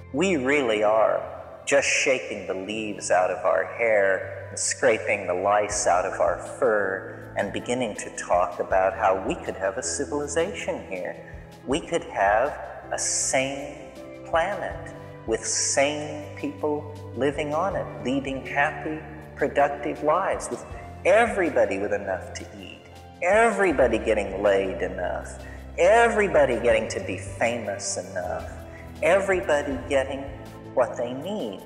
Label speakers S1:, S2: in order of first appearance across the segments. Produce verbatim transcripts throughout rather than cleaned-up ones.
S1: We really are just shaking the leaves out of our hair, and scraping the lice out of our fur, and beginning to talk about how we could have a civilization here. We could have a sane planet with sane people living on it, leading happy, productive lives, with everybody with enough to eat, everybody getting laid enough, everybody getting to be famous enough, everybody getting what they need.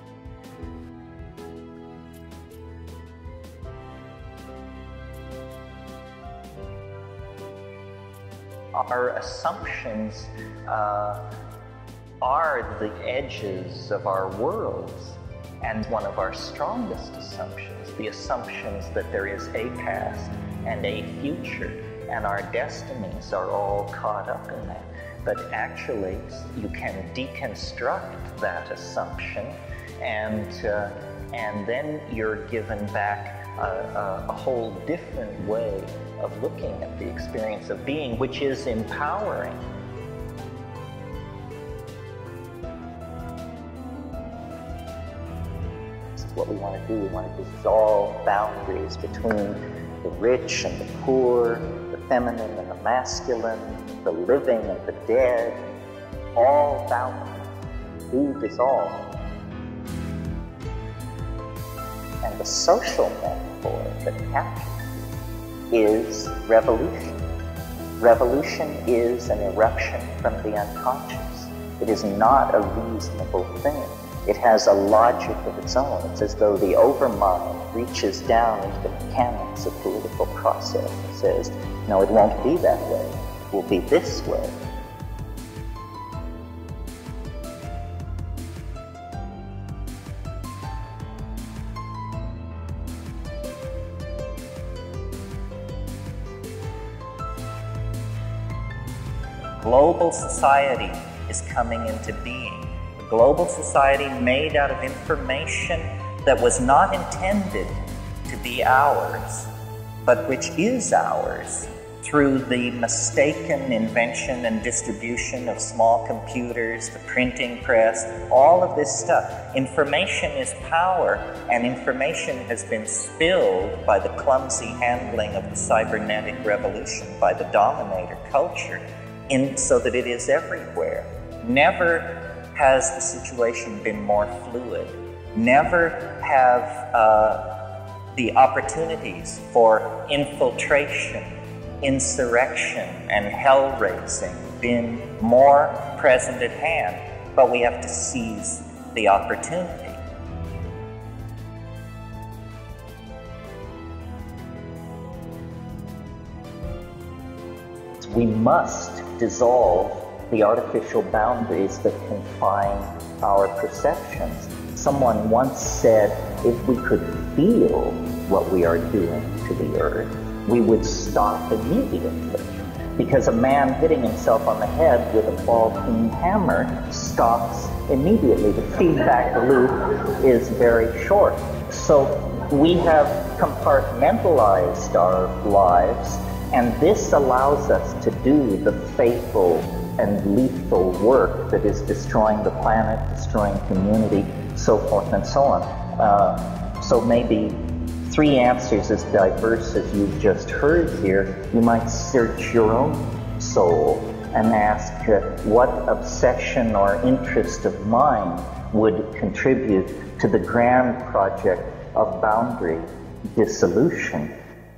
S1: Our assumptions uh, are the edges of our worlds, and one of our strongest assumptions, the assumptions that there is a past and a future, and our destinies are all caught up in that. But actually, you can deconstruct that assumption, and uh, and then you're given back a, a, a whole different way of looking at the experience of being, which is empowering. What we want to do, we want to dissolve boundaries between the rich and the poor, the feminine and the masculine, the living and the dead. All boundaries do dissolve. And the social metaphor that captures is revolution. Revolution is an eruption from the unconscious. It is not a reasonable thing. It has a logic of its own. It's as though the overmind reaches down into the mechanics of political process and says, no, it won't be that way. It will be this way. Global society is coming into being. A global society made out of information that was not intended to be ours, but which is ours through the mistaken invention and distribution of small computers, the printing press, all of this stuff. Information is power, and information has been spilled by the clumsy handling of the cybernetic revolution by the dominator culture, in, so that it is everywhere. Never has the situation been more fluid. Never have uh, the opportunities for infiltration, insurrection, and hell-raising been more present at hand, but we have to seize the opportunity. We must dissolve the artificial boundaries that confine our perceptions. Someone once said, if we could feel what we are doing to the earth, we would stop immediately. Because a man hitting himself on the head with a ball-peen hammer stops immediately. The feedback loop is very short. So we have compartmentalized our lives, and this allows us to do the fatal and lethal work that is destroying the planet, destroying community, so forth and so on. Uh, so maybe three answers as diverse as you've just heard here. You might search your own soul and ask uh, what obsession or interest of mine would contribute to the grand project of boundary dissolution.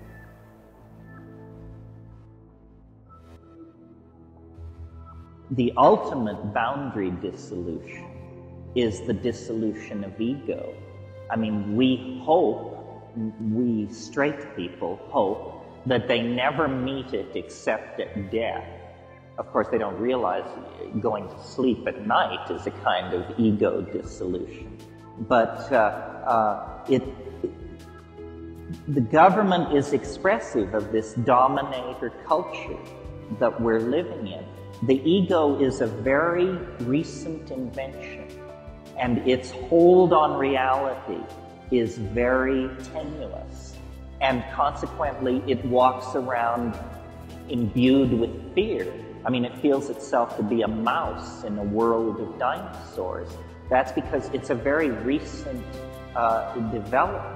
S1: The ultimate boundary dissolution is the dissolution of ego. I mean, we hope, we straight people hope, that they never meet it except at death. Of course, they don't realize going to sleep at night is a kind of ego dissolution. But uh, uh, it, the government is expressive of this dominator culture that we're living in. The ego is a very recent invention, and its hold on reality is very tenuous, and consequently it walks around imbued with fear. I mean, it feels itself to be a mouse in a world of dinosaurs. That's because it's a very recent uh, development.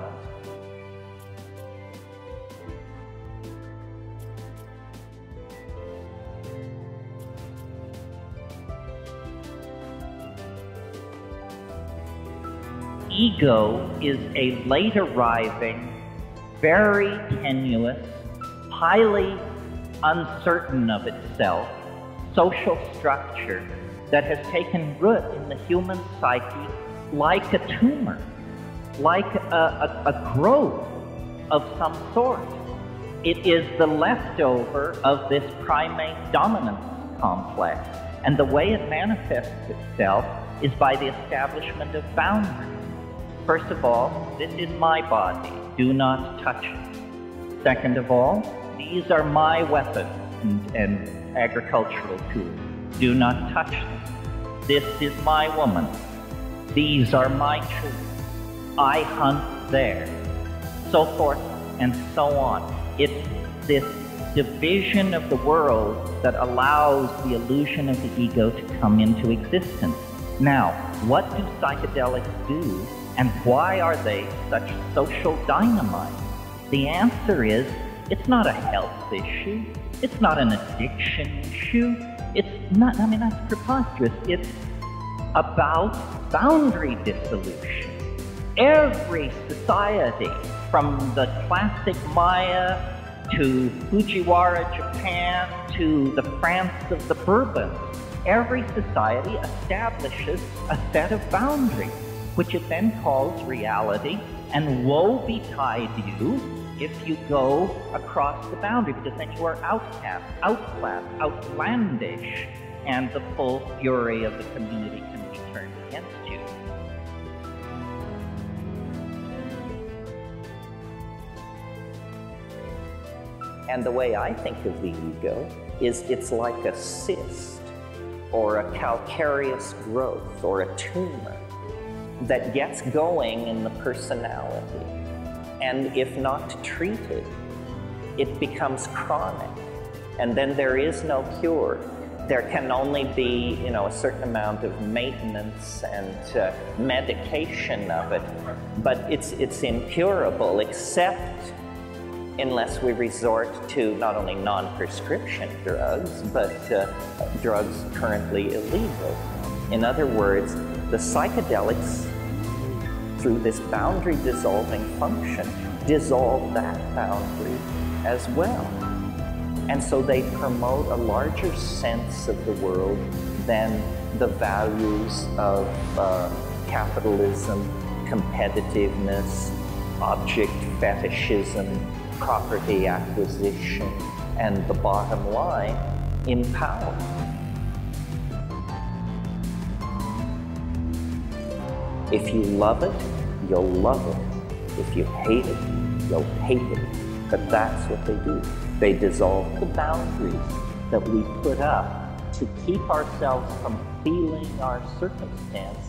S1: Ego is a late arriving, very tenuous, highly uncertain of itself social structure that has taken root in the human psyche like a tumor, like a, a, a growth of some sort. It is the leftover of this primate dominance complex, and the way it manifests itself is by the establishment of boundaries. First of all, this is my body, do not touch it. Second of all, these are my weapons and, and agricultural tools, do not touch them. This is my woman, these are my children, I hunt there, so forth and so on. It's this division of the world that allows the illusion of the ego to come into existence. Now, what do psychedelics do? And why are they such social dynamite? The answer is, it's not a health issue. It's not an addiction issue. It's not, I mean, that's preposterous. It's about boundary dissolution. Every society, from the classic Maya to Fujiwara, Japan, to the France of the Bourbons, every society establishes a set of boundaries, which it then calls reality, and woe betide you if you go across the boundary, because then you are outcast, outclassed, outlandish, and the full fury of the community can be turned against you. And the way I think of the ego is it's like a cyst, or a calcareous growth, or a tumor that gets going in the personality, and if not treated, it becomes chronic, and then there is no cure. There can only be, you know, a certain amount of maintenance and uh, medication of it, but it's, it's incurable, except unless we resort to not only non-prescription drugs, but uh, drugs currently illegal. In other words, the psychedelics, through this boundary dissolving function, dissolve that boundary as well. And so they promote a larger sense of the world than the values of uh, capitalism, competitiveness, object fetishism, property acquisition, and the bottom line, in power. If you love it, you'll love it. If you hate it, you'll hate it. But that's what they do. They dissolve the boundaries that we put up to keep ourselves from feeling our circumstance.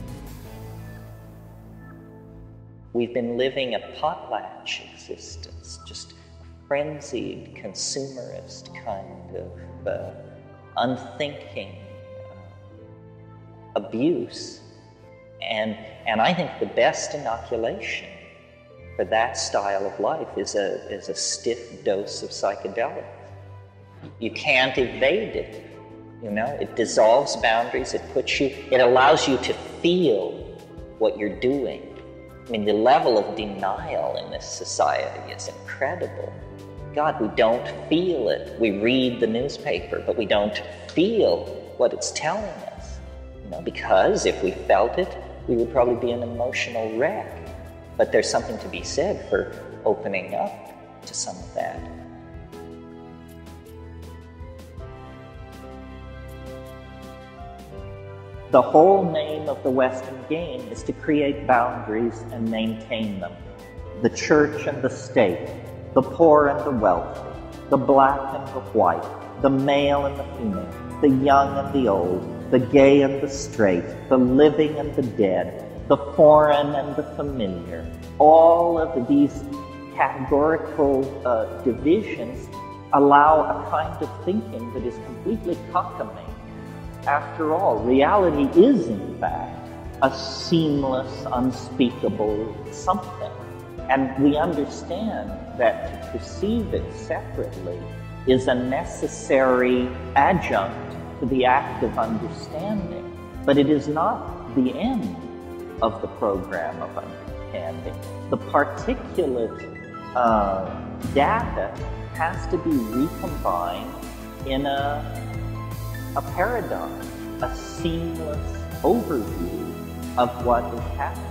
S1: We've been living a potlatch existence, just a frenzied, consumerist kind of uh, unthinking uh, abuse. And, and I think the best inoculation for that style of life is a, is a stiff dose of psychedelics. You can't evade it, you know? It dissolves boundaries, it puts you, it allows you to feel what you're doing. I mean, the level of denial in this society is incredible. God, we don't feel it. We read the newspaper, but we don't feel what it's telling us. You know, because if we felt it, we would probably be an emotional wreck. But there's something to be said for opening up to some of that. The whole name of the Western game is to create boundaries and maintain them. The church and the state, the poor and the wealthy, the black and the white, the male and the female, the young and the old, the gay and the straight, the living and the dead, the foreign and the familiar. All of these categorical uh, divisions allow a kind of thinking that is completely cockamamie. After all, reality is, in fact, a seamless, unspeakable something. And we understand that to perceive it separately is a necessary adjunct to the act of understanding. But it is not the end of the program of understanding. The particulate uh, data has to be recombined in a, a paradigm, a seamless overview of what is happening.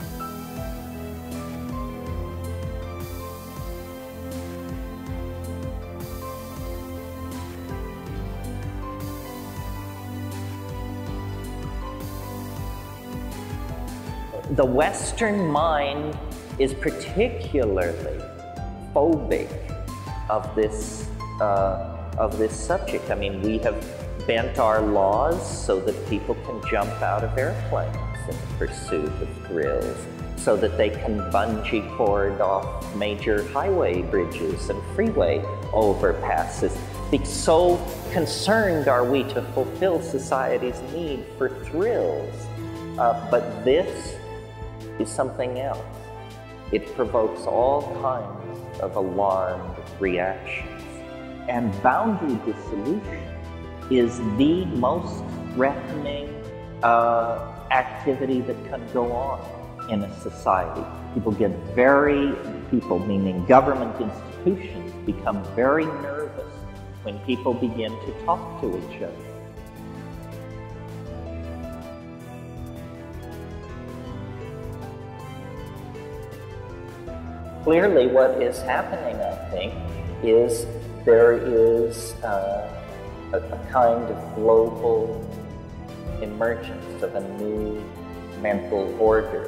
S1: The Western mind is particularly phobic of this, uh, of this subject. I mean, we have bent our laws so that people can jump out of airplanes in pursuit of thrills, so that they can bungee cord off major highway bridges and freeway overpasses. So concerned are we to fulfill society's need for thrills. Uh, but this is something else. It provokes all kinds of alarmed reactions. And boundary dissolution is the most threatening uh, activity that can go on in a society. People get very, people meaning government institutions, become very nervous when people begin to talk to each other. Clearly, what is happening, I think, is there is uh, a, a kind of global emergence of a new mental order.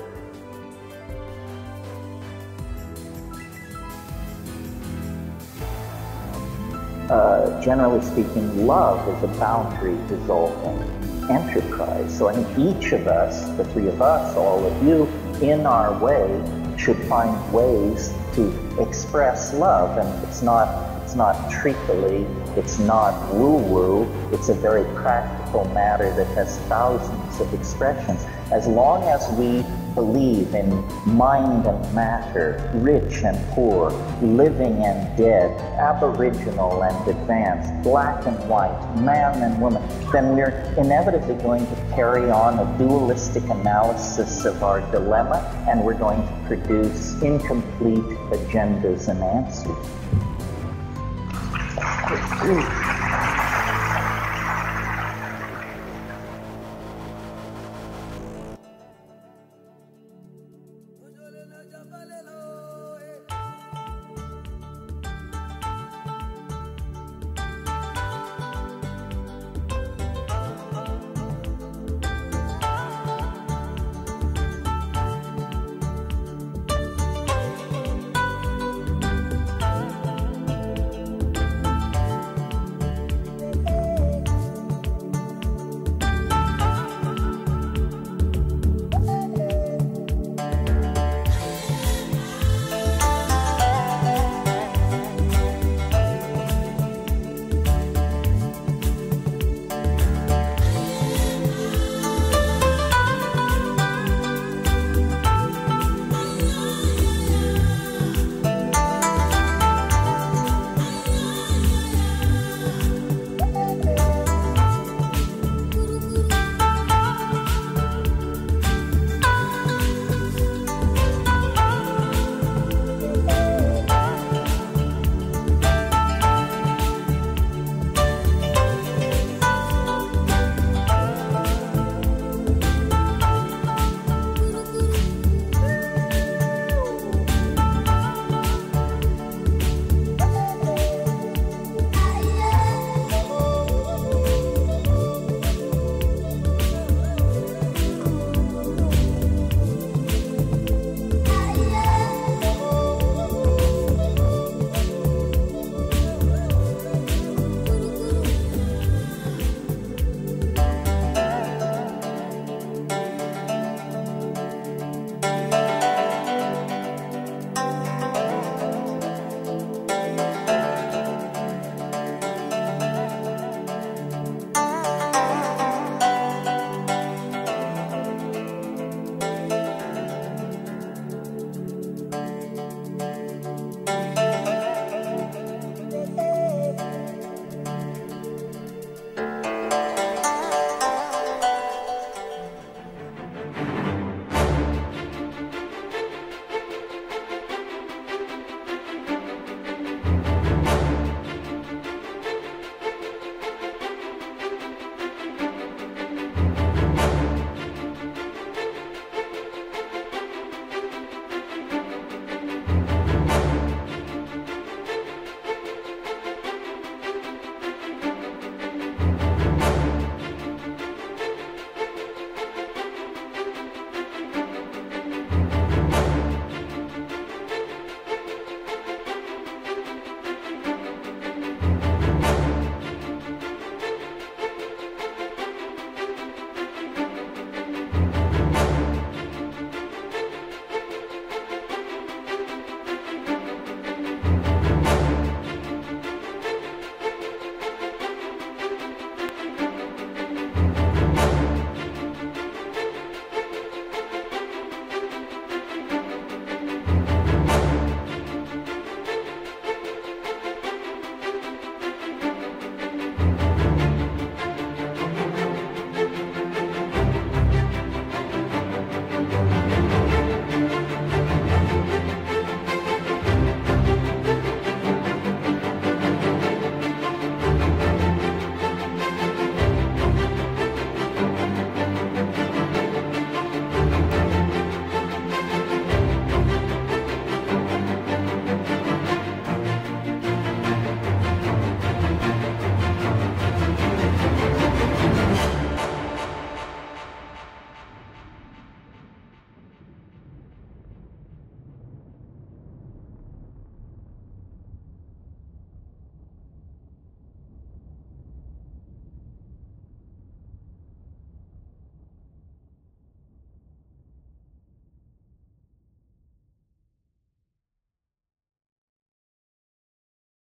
S1: Uh, generally speaking, love is a boundary-dissolving enterprise. So I think each of us, the three of us, all of you, in our way, should find ways to express love. And it's not it's not treacly, it's not woo-woo, it's a very practical matter that has thousands of expressions. As long as we believe in mind and matter, rich and poor, living and dead, aboriginal and advanced, black and white, man and woman, then we're inevitably going to carry on a dualistic analysis of our dilemma, and we're going to produce incomplete agendas and answers.